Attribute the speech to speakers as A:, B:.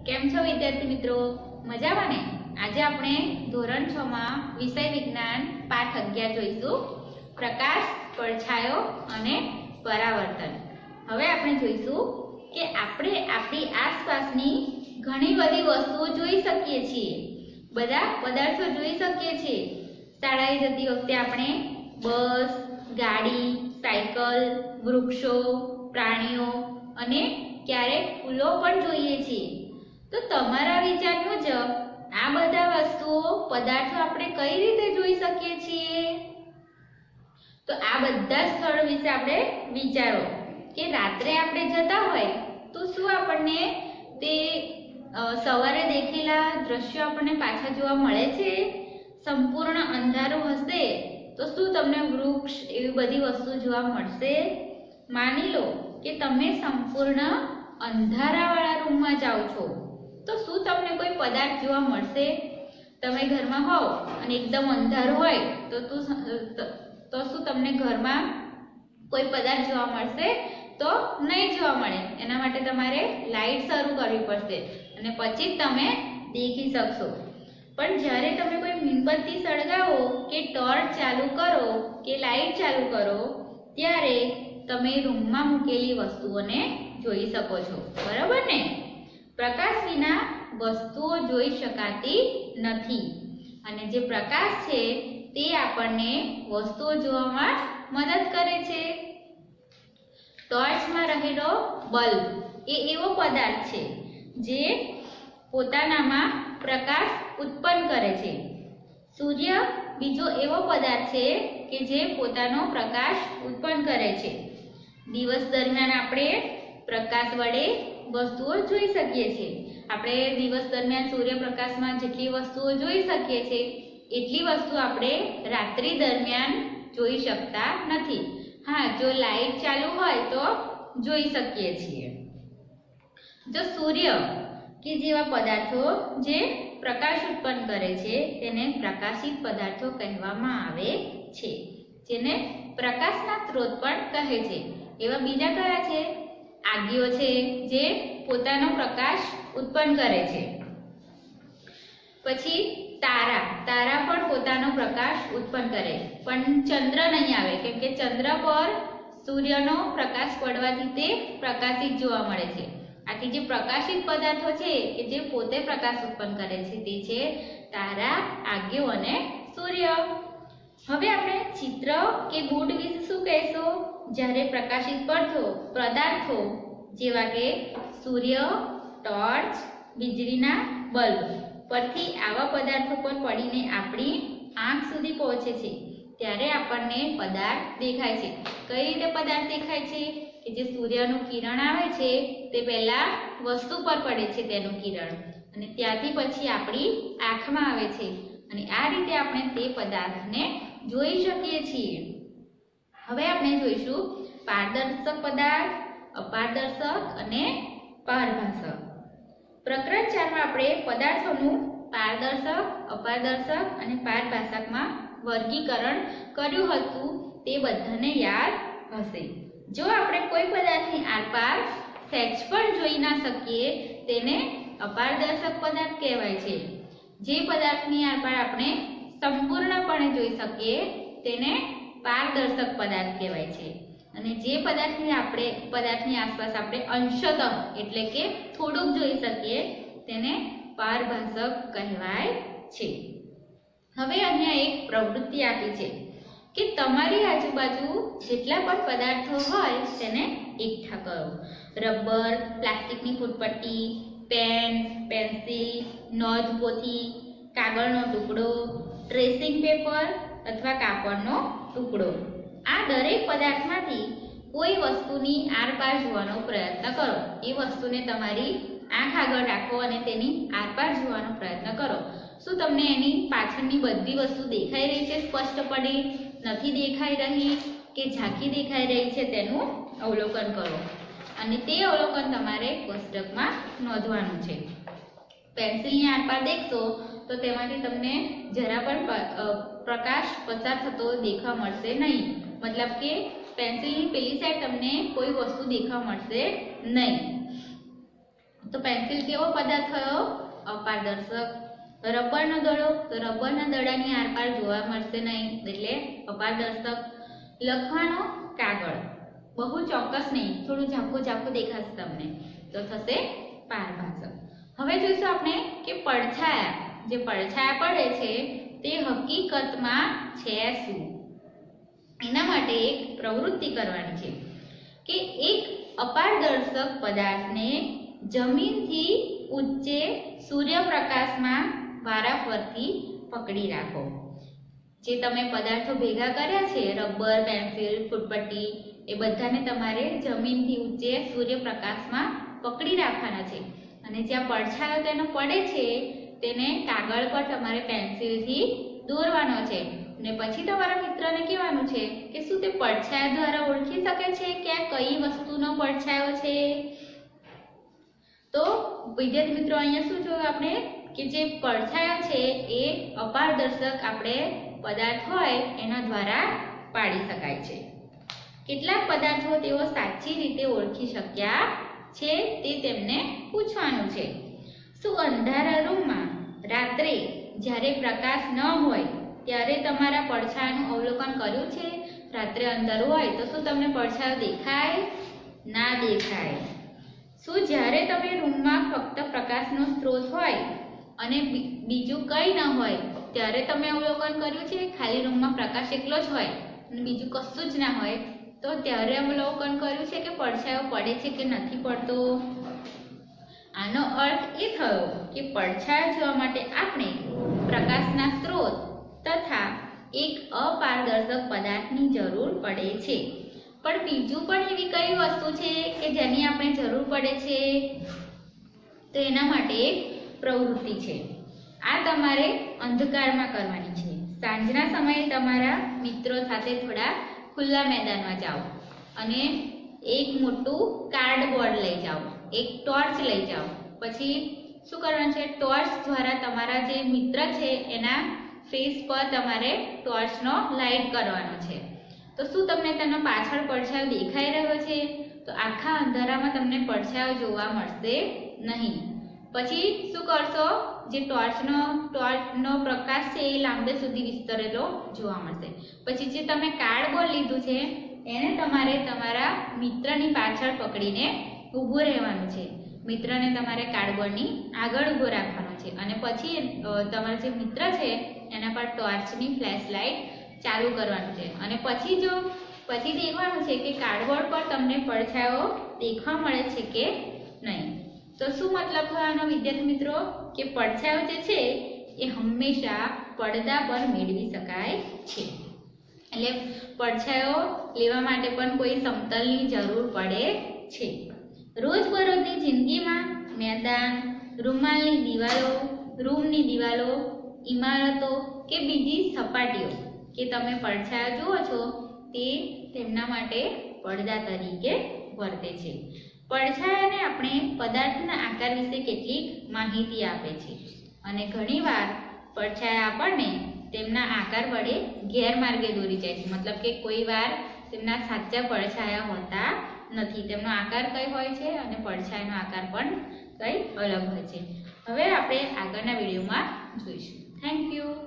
A: કેમ છો વિદ્યાર્થી મિત્રો? મજામાં ને? આજે આપણે ધોરણ 6 માં વિષય વિજ્ઞાન પાઠ 11 જોઈશું, પ્રકાશ, પડછાયો અને પરાવર્તન. હવે આપણે જોઈશું કે આપણે આપણી આસપાસની ઘણી બધી વસ્તુઓ જોઈ શકીએ છીએ, બધા પદાર્થો જોઈ શકીએ છીએ. શાળાએ જતી વખતે આપણે બસ, ગાડી, સાયકલ, વૃક્ષો, પ્રાણીઓ અને ક્યારેક ફૂલો પણ જોઈએ છીએ. તો તમારા વિચાર મુજબ આ બધા વસ્તુઓ, પદાર્થો આપણે કઈ રીતે જોઈ શકીએ છીએ? તો આ બધા સ્થળો વિશે આપણે વિચારો કે રાત્રે આપણે જતા હોય તો શું આપણને તે સવારે દેખેલા દ્રશ્યો આપણને પાછા જોવા મળે છે? સંપૂર્ણ અંધારું હશે તો શું તમને વૃક્ષ એવી બધી વસ્તુ જોવા મળશે? માની લો કે તમે સંપૂર્ણ અંધારાવાળા રૂમમાં જાઓ છો તો શું તમને કોઈ પદાર્થ જોવા મળશે? તમે ઘરમાં હોવ અને એકદમ અંધારું હોય તો શું તમને ઘરમાં કોઈ પદાર્થ જોવા મળશે? તો નહીં જોવા મળે. એના માટે તમારે લાઈટ શરૂ કરવી પડશે અને પછી જ તમે દેખી શકશો. પણ જ્યારે તમે કોઈ મીણબત્તી સળગાવો કે ટોર્ચ ચાલુ કરો કે લાઈટ ચાલુ કરો ત્યારે તમે રૂમમાં મૂકેલી વસ્તુઓને જોઈ શકો છો, બરાબર ને? પ્રકાશ વિના વસ્તુઓ જોઈ શકાતી નથી અને જે પ્રકાશ છે તે આપણને વસ્તુઓ જોવામાં મદદ કરે છે. ટોર્ચમાં રહેલો બલ્બ એ એવો પદાર્થ છે જે પોતાનામાં પ્રકાશ ઉત્પન્ન કરે છે. સૂર્ય બીજો એવો પદાર્થ છે કે જે પોતાનો પ્રકાશ ઉત્પન્ન કરે છે. દિવસ દરમિયાન આપણે પ્રકાશ વડે વસ્તુઓ જોઈ શકીએ છીએ. આપણે દિવસ દરમિયાન સૂર્યપ્રકાશમાં જેટલી વસ્તુઓ જોઈ શકીએ છીએ એટલી વસ્તુ આપણે રાત્રિ દરમિયાન જોઈ શકતા નથી. હા, જો લાઈટ ચાલુ હોય તો જોઈ શકીએ છીએ. જો સૂર્ય કે જેવા પદાર્થો જે પ્રકાશ ઉત્પન્ન કરે છે તેને પ્રકાશિત પદાર્થો કહેવામાં આવે છે, જેને પ્રકાશના સ્ત્રોત પણ કહે છે. એવા બીજા કયા છે? આગીઓ છે જે પોતાનો પ્રકાશ ઉત્પન્ન કરે છે. પછી તારા પણ પોતાનો પ્રકાશ ઉત્પન્ન કરે, પણ ચંદ્ર નહીં આવે કેમ કે ચંદ્ર પર સૂર્યનો પ્રકાશ પડવાથી તે પ્રકાશિત જોવા મળે છે. આથી જે પ્રકાશિત પદાર્થો છે કે જે પોતે પ્રકાશ ઉત્પન્ન કરે છે તે છે તારા, આગીઓ અને સૂર્ય. હવે આપણે ચિત્ર કે બોર્ડ વિશે શું કહેશો? જ્યારે પ્રકાશિત પદાર્થો જેવા કે સૂર્ય, ટોર્ચ, વીજળીના બલ્બ પરથી આવા પદાર્થો પર પડીને આપણી આંખ સુધી પહોંચે છે ત્યારે આપણને પદાર્થ દેખાય છે. કઈ રીતે પદાર્થ દેખાય છે? કે જે સૂર્યનું કિરણ આવે છે તે પહેલા વસ્તુ પર પડે છે તેનું કિરણ અને ત્યાંથી પછી આપણી આંખમાં આવે છે અને આ રીતે આપણે તે પદાર્થને જોઈ શકીએ છીએ. હવે આપણે જોઈશું પારદર્શક પદાર્થ, અપારદર્શક અને પારભાસક. પ્રકરણ 4 માં આપણે પદાર્થોનું પારદર્શક, અપારદર્શક અને પારભાસકમાં વર્ગીકરણ કર્યું હતું, તે બધાને યાદ હશે. જો આપણે કોઈ પદાર્થની આરપાર સહેજ પણ જોઈ ના શકીએ તેને અપારદર્શક પદાર્થ કહેવાય છે. જે પદાર્થની આરપાર આપણે સંપૂર્ણપણે જોઈ શકીએ તેને પારદર્શક પદાર્થ કહેવાય છે અને જે પદાર્થની આસપાસ આપણે અંશતઃ એટલે કે થોડુંક જોઈ શકીએ તેને પારભાસક કહેવાય છે. હવે અહીંયા એક પ્રવૃત્તિ આપી છે કે તમારી આજુબાજુ જેટલા પણ પદાર્થો હોય તેને એકઠા કરો. રબર, પ્લાસ્ટિકની ફૂટપટ્ટી, પેન, પેન્સિલ, નોંધપોથી, કાગળનો ટુકડો, ટ્રેસિંગ પેપર અથવા કાપડનો ટુકડો. આ દરેક પદાર્થમાંથી કોઈ વસ્તુની આરપાર જોવાનો પ્રયત્ન કરો. એ વસ્તુને તમારી આંખ આગળ રાખો અને તેની આરપાર જોવાનો પ્રયત્ન કરો. શું તમને એની પાછળની બધી વસ્તુ દેખાઈ રહી છે? સ્પષ્ટપણે નથી દેખાઈ રહી કે ઝાંખી દેખાઈ રહી છે તેનું અવલોકન કરો અને તે અવલોકન તમારે કોષ્ટકમાં નોંધવાનું છે. પેન્સિલની આરપાર દેખશો તો તેમાંથી તમને જરા પણ પ્રકાશ પસાર થતો દેખવા મળશે નહીં. મતલબ કે પેન્સિલની પેલી સાઈડ તમને કોઈ વસ્તુ દેખવા મળશે નહીં. તો પેન્સિલ કેવો પદાર્થ થયો? અપારદર્શક. રબરનો દડો, તો રબરના દડાની આરપાર જોવા મળશે નહીં, એટલે અપારદર્શક. લખવાનો કાગળ, બહુ ચોક્કસ નહીં, થોડું ઝાંખું ઝાંખું દેખાશે તમને, તો થશે પારભાસક. હવે જોઈશું આપણે કે પડછાયા, જે પડછાયા પડે છે તે હકીકતમાં છે શું? એના માટે એક પ્રવૃત્તિ કરવાની છે કે એક અપારદર્શક પદાર્થને જમીનથી ઊંચે સૂર્યપ્રકાશમાં વારાફરતી પકડી રાખો. જે તમે પદાર્થો ભેગા કર્યા છે, રબર, પેન્સિલ, ફૂટપટ્ટી, એ બધાને તમારે જમીનથી ઊંચે સૂર્યપ્રકાશમાં પકડી રાખવાના છે. અને જ્યાં પડછાયો તેનો પડે છે તેને કાગળ પર તમારે પેન્સિલથી દોરવાનો છે. ને પછી તમારા મિત્રને કહેવાનું છે કે શું તે પડછાયા દ્વારા ઓળખી શકે છે કે આ કઈ વસ્તુનો પડછાયો છે? તો વિદ્યાર્થી મિત્રો, અહીંયા શું જોયું આપણે કે જે પડછાયો છે એ અપારદર્શક આપણે પદાર્થ હોય એના દ્વારા પાડી શકાય છે. કેટલાક પદાર્થો તેઓ સાચી રીતે ઓળખી શક્યા છે તે તેમને પૂછવાનું છે. શું અંધારા રૂમમાં રાત્રે જ્યારે પ્રકાશ ન હોય ત્યારે તમારા પડછાયાનું અવલોકન કર્યું છે? રાત્રે અંધારું હોય તો શું તમને પડછાયો દેખાય? ના દેખાય. શું જ્યારે તમે રૂમમાં ફક્ત પ્રકાશનો સ્ત્રોત હોય અને બીજું કંઈ ન હોય ત્યારે તમે અવલોકન કર્યું છે? ખાલી રૂમમાં પ્રકાશ એકલો જ હોય અને બીજું કશું જ ના હોય તો ત્યારે અવલોકન કર્યું છે કે પડછાયો પડે છે કે નથી પડતો? આનો અર્થ એ થયો કે પડછાયો જોવા માટે આપણે પ્રકાશના સ્ત્રોત તથા એક અપારદર્શક પદાર્થની જરૂર પડે છે. પણ બીજું પણ એવી કઈ વસ્તુ છે કે જેની આપણે જરૂર પડે છે? તો એના માટે એક પ્રવૃત્તિ છે. આ તમારે અંધકારમાં કરવાની છે. સાંજના સમયે તમારા મિત્રો સાથે થોડા ખુલ્લા મેદાનમાં જાઓ અને એક મોટું કાર્ડબોર્ડ લઈ જાઓ, એક ટોર્ચ લઈ જાઓ. પછી શું કરવાનું છે? ટોર્ચ દ્વારા તમારા જે મિત્ર છે એના ફેસ પર તમારે ટોર્ચનો લાઇટ કરવાનો છે. તો શું તમને તેનો પાછળ પડછાયો દેખાઈ રહ્યો છે? તો આખા અંધારામાં તમને પડછાયો જોવા મળશે નહીં. પછી શું કરશો? જે ટોર્ચનો પ્રકાશ છે એ લાંબે સુધી વિસ્તરેલો જોવા મળશે. પછી જે તમે કાર્ડબોર્ડ લીધું છે એને તમારે તમારા મિત્રની પાછળ પકડીને ઊભું રહેવાનું છે. મિત્રને તમારે કાર્ડબોર્ડની આગળ ઊભો રાખવાનો છે અને પછી તમારા જે મિત્ર છે એના પર ટોર્ચની ફ્લેશ લાઇટ ચાલુ કરવાનું છે. અને પછી દેખવાનું છે કે કાર્ડબોર્ડ પર તમને પડછાયો દેખવા મળે છે કે નહીં. તો શું મતલબ થવાનો વિદ્યાર્થી મિત્રો? કે પડછાયો જે છે એ હંમેશા પડદા પર મેળવી શકાય છે. એટલે પડછાયો લેવા માટે પણ કોઈ સમતલની જરૂર પડે છે. રોજબરોજની જિંદગીમાં મેદાન, રૂમાલની દિવાલો, રૂમની દિવાલો, ઇમારતો કે બીજી સપાટીઓ કે તમે પડછાયો જુઓ છો તે તેમના માટે પડદા તરીકે વર્તે છે. પડછાયાને આપણે પદાર્થના આકાર વિશે કેટલીક માહિતી આપે છે અને ઘણીવાર પડછાયા આપણને તેમના આકાર વડે ગેરમાર્ગે દોરી જાય છે. મતલબ કે કોઈ વાર તેમના સાચા પડછાયા હોતા નથી. તેમનો આકાર કઈ હોય છે અને પડછાયાનો આકાર પણ કઈ અલગ હોય છે. હવે આપણે આગળના વિડીયોમાં જોઈશું. Thank you.